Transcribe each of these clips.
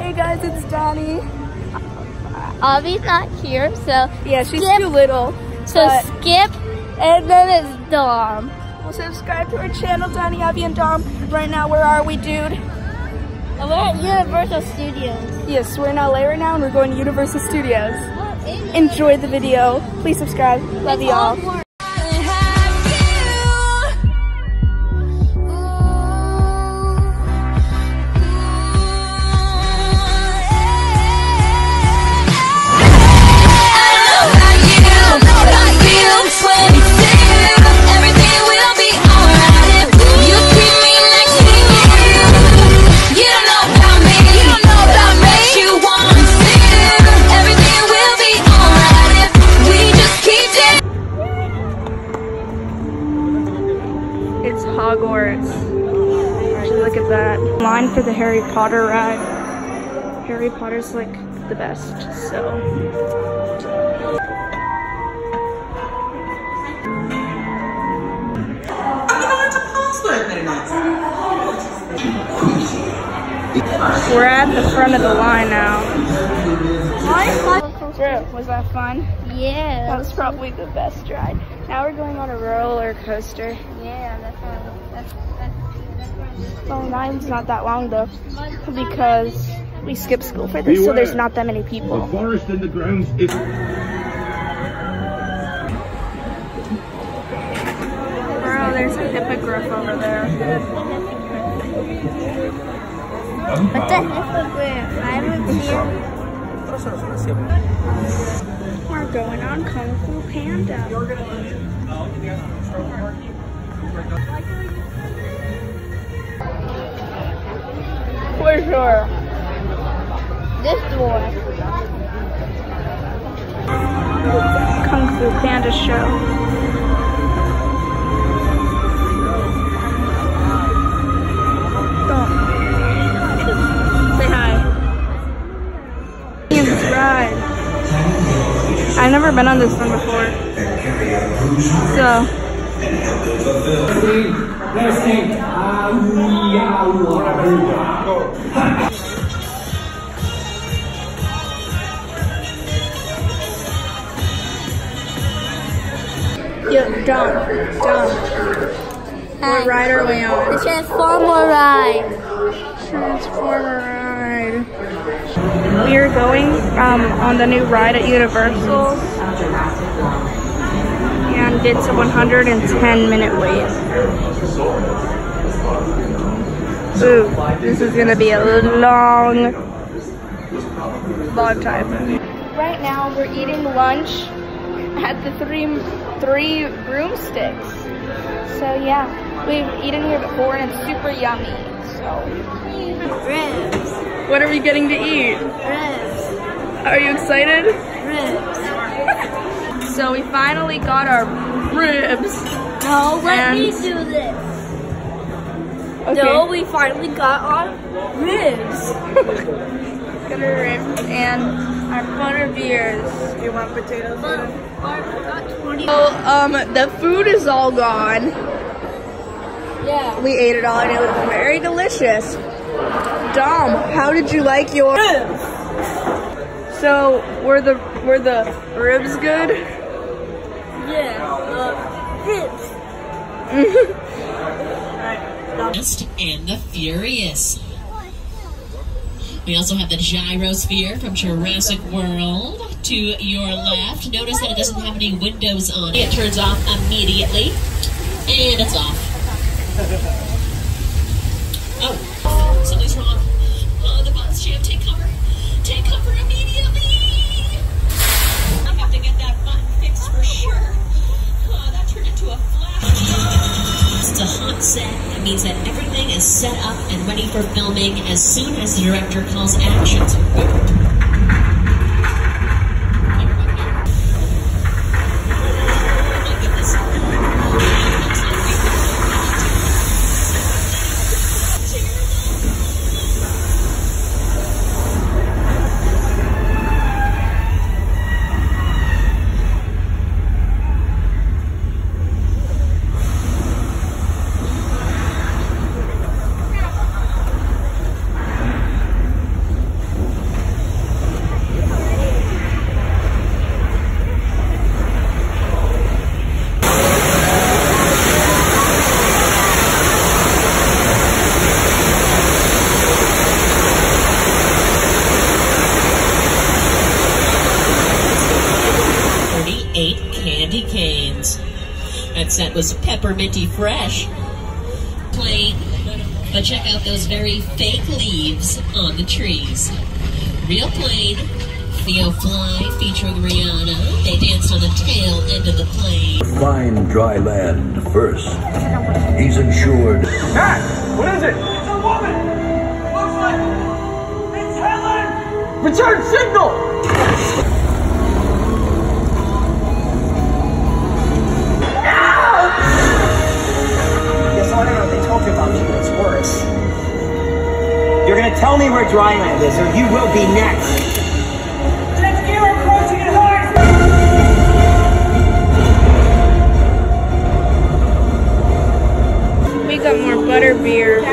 Hey guys, it's Donnie. Avi's not here, so yeah, she's too little. So skip, and then it's Dom. Well, subscribe to our channel, Donnie, Avi, and Dom. Right now, where are we, dude? We're at Universal Studios. Yes, we're in LA right now, and we're going to Universal Studios. Enjoy the video. Please subscribe. Love y'all. It's Hogwarts. Look at that. Line for the Harry Potter ride. Harry Potter's like the best, so. We're at the front of the line now. Was that fun? Yeah. That was probably the best ride. Now we're going on a roller coaster. Yeah, that's Well, line's not that long though, because we skipped school for this, so there's not that many people. The forest and the grounds is... Bro, there's a hippogriff over there. What's a hippogriff? I haven't seen. We're going on Kung Fu Panda. For sure. This one. Kung Fu Panda show. Say hi. This ride. I've never been on this one before. So. Yo, Dom. What ride are we on? The Transformer ride. Transformer ride. We are going on the new ride at Universal. And it's a 110-minute wait. Ooh, this is gonna be a long time. Right now we're eating lunch at the three broomsticks. So yeah, we've eaten here before and it's super yummy. So Ribs. what are we getting to eat? Ribs. Are you excited? Ribs. So we finally got our ribs. No, let me do this. Okay. No, we finally got our ribs. Got our ribs and our butter beers. You want potatoes? So, the food is all gone. Yeah. We ate it all and it was very delicious. Dom, how did you like your Ribs. So, were the ribs good? Yeah. Ribs. And the Furious. We also have the gyrosphere from Jurassic World to your left. Notice that it doesn't have any windows on it. It turns off immediately. And it's off. Oh, something's wrong. Oh, the bus jam. Take cover. Take cover immediately. I have to get that button fixed for sure. Oh, that turned into a flash. It's a hot set. That means that everything is set up and ready for filming as soon as the director calls action. scent was pepperminty fresh. Plain, but check out those very fake leaves on the trees. Real plain, Theo Fly featuring Rihanna. They danced on the tail end of the plane. Find dry land first. He's insured. Matt, what is it? It's a woman! Looks like it's Helen! Return signal! Guess what? I don't know what they told you about me, but it's worse. You're gonna tell me where dry land is, or you will be next. Jet ski are approaching at high speed! We got more butterbeer.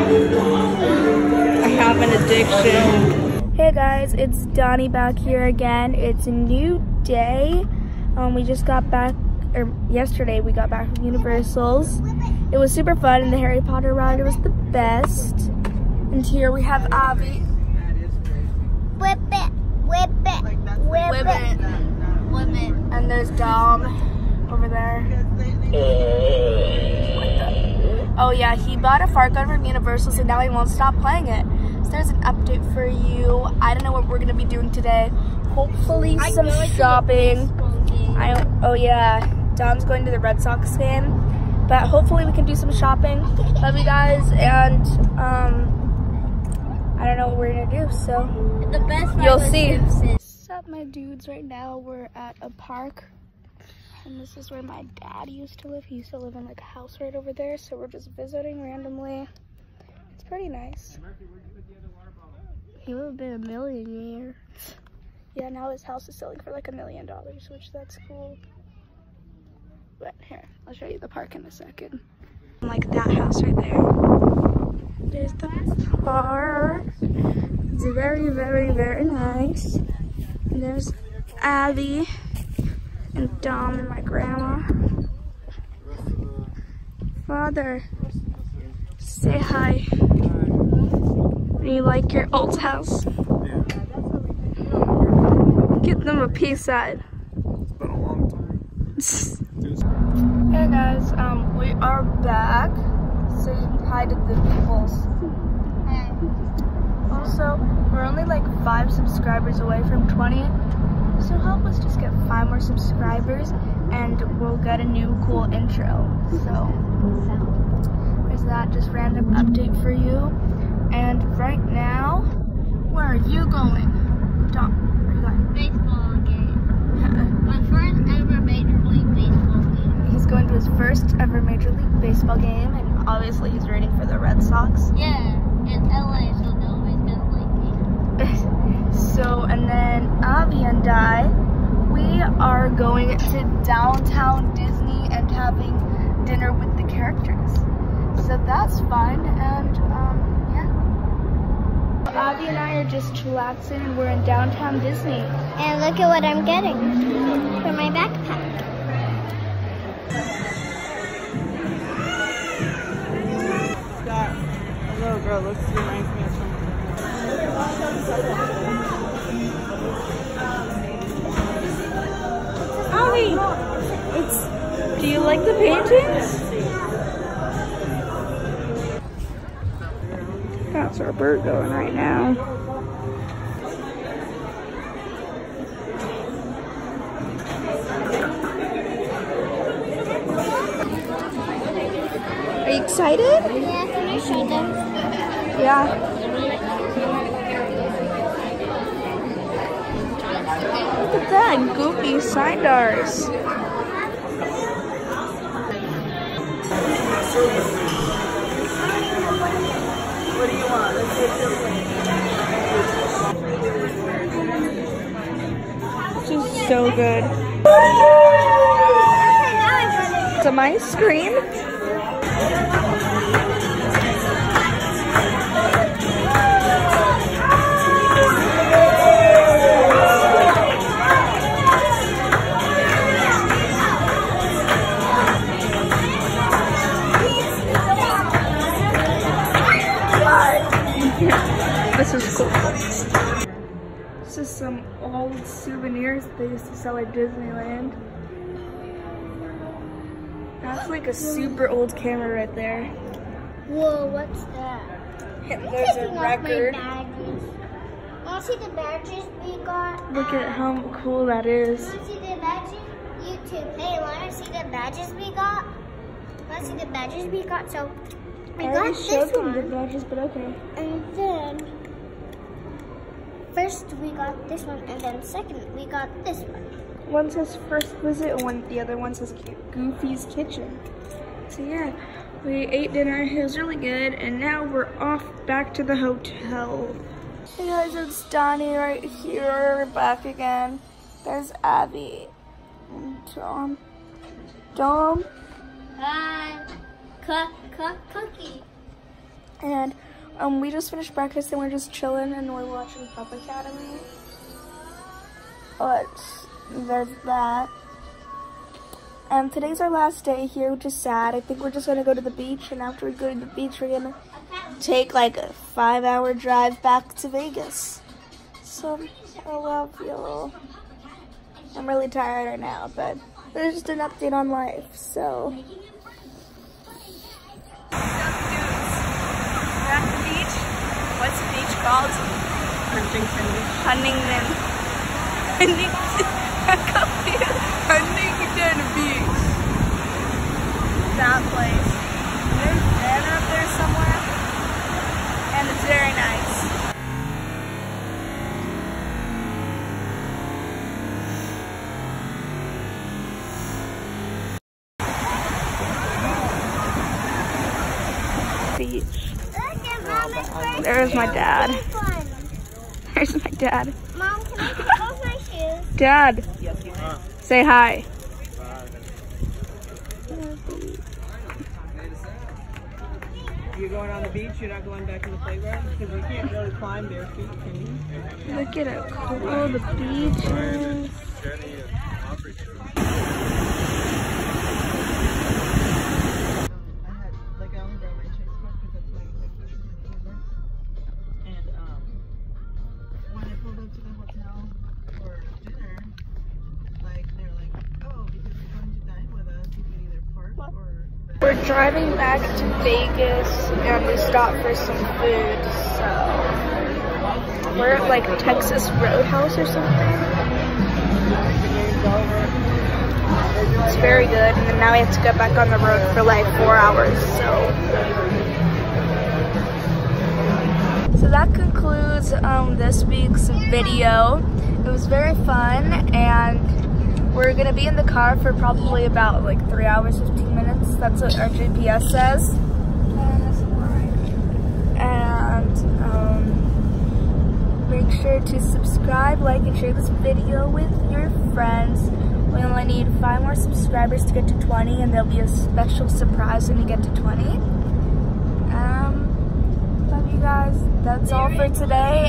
I have an addiction. Hey guys, it's Donnie back here again. It's a new day. We just got back, or yesterday we got back from Universal's. It was super fun, and the Harry Potter ride was the best. And here we have Abby. Whip it, whip it, whip it, whip it. And there's Dom over there. Oh yeah, he bought a fart gun from Universal's and now he won't stop playing it. So there's an update for you. I don't know what we're gonna be doing today. Hopefully some shopping. Oh yeah, Dom's going to the Red Sox game. But hopefully we can do some shopping. Love you guys, and I don't know what we're gonna do, so The best you'll see. What's up, my dudes? Right now we're at a park, and this is where my dad used to live. He used to live in like a house right over there, so we're just visiting randomly. It's pretty nice. He would have been a millionaire. Yeah, now his house is selling for like $1 million, which that's cool. But here, I'll show you the park in a second. Like that house right there. There's the park. It's very, very, very nice. And there's Abby and Dom and my grandma. Father, say hi. Do you like your old house? Give them a peace sign. It's been a long time. Hey guys, we are back. Say hi to the peoples. Hey. Also, we're only like 5 subscribers away from 20. So help us just get 5 more subscribers and we'll get a new cool intro. So there's that just random update for you. And right now, where are you going? Dom, where are you going? Baseball game. My first ever Major League Baseball game. He's going to his first ever Major League Baseball game, and obviously he's rooting for the Red Sox. Yeah, in LA, so nobody's gonna like me. So, and then Avi and I, we are going to downtown Disney and having dinner with the characters. So that's fun, and yeah. Avi and I are just chillaxing, and we're in downtown Disney. And look at what I'm getting for my backpack. That a little girl reminds me of someone. Avi, do you like the paintings? That's our bird going right now. Are you excited? Yeah, can I show them? Yeah. Look at that, goofy sidars. What do you want? Let's get This is so good. Some ice cream. This is cool. This is some old souvenirs they used to sell at Disneyland. That's like a super old camera right there. Whoa, what's that? There's a record. Want to see the badges we got? Look at how cool that is. Want to see the badges? YouTube. Hey, want to see the badges we got? Want to see the badges we got? So, we got this one. The badges, but okay. And then, first we got this one, and then second we got this one. One says first visit, and the other one says Goofy's Kitchen. So yeah, we ate dinner, it was really good, and now we're off back to the hotel. Hey guys, it's Donnie right here, we're back again. There's Abby and Dom. Dom? Hi. Cookie. And we just finished breakfast and we're just chilling and we're watching Pup Academy. But there's that. And today's our last day here, which is sad. I think we're just gonna go to the beach, and after we go to the beach, we're gonna take like a 5-hour drive back to Vegas. So I love you. I'm really tired right now, but there's just an update on life. So we're at the beach. What's the beach called? Huntington Beach. Huntington Beach. That place. There's Ben up there somewhere. And it's very nice. Beach. There's my dad. There's my dad. Mom, can I take off my shoes? Dad, say hi. You're going on the beach, you're not going back in the playground? Because you can't really climb bare feet, can you? Look at how cool the beach is. I only brought my chase card because that's my and when I pulled up to the hotel for dinner, like they were like, oh, because you're going to dine with us, you can either park or. We're driving back to Vegas and we stopped for some food, so we're at like Texas Roadhouse or something. It's very good, and then now we have to get back on the road for like 4 hours, so that concludes this week's video. It was very fun, and we're gonna be in the car for probably about like 3 hours, 15 minutes. That's what our GPS says. And make sure to subscribe, like, and share this video with your friends. We only need 5 more subscribers to get to 20, and there'll be a special surprise when we get to 20. Love you guys. That's all for today.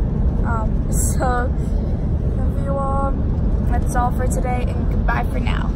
So, love you all. That's all for today, and goodbye for now.